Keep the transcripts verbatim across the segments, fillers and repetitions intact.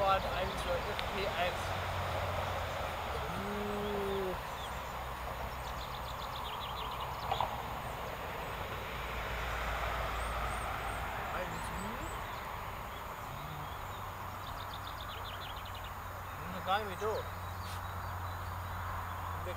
Bauern eins oder F P eins. Uh. Noch gar nicht mehr da. Weg.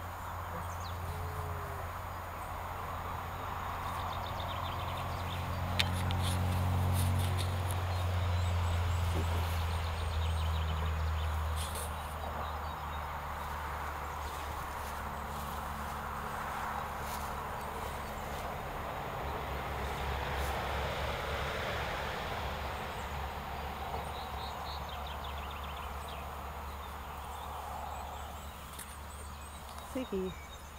Siggi.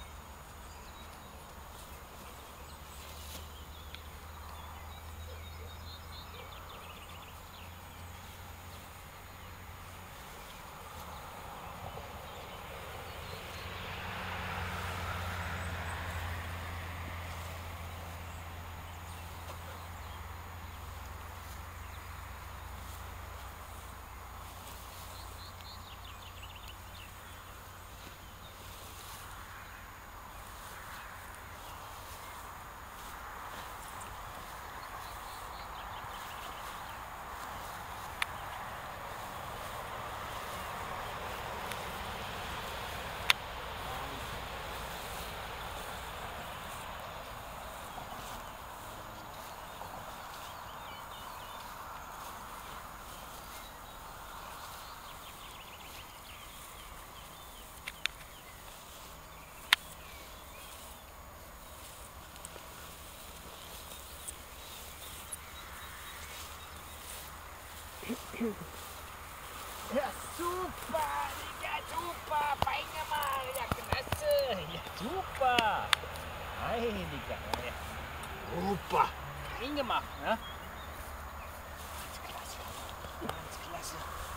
Ja, super! Ja, super! Fein gemacht! Ja, klasse! Ja, super! Heiliger! Ja. Super! Fein gemacht, ne? Ganz klasse! Ganz klasse!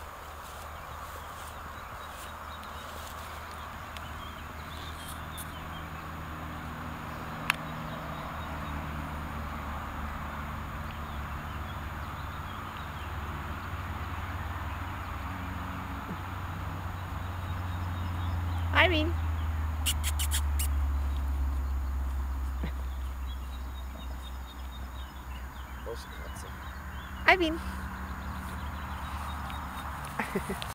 Irene. Große Katze. Irene.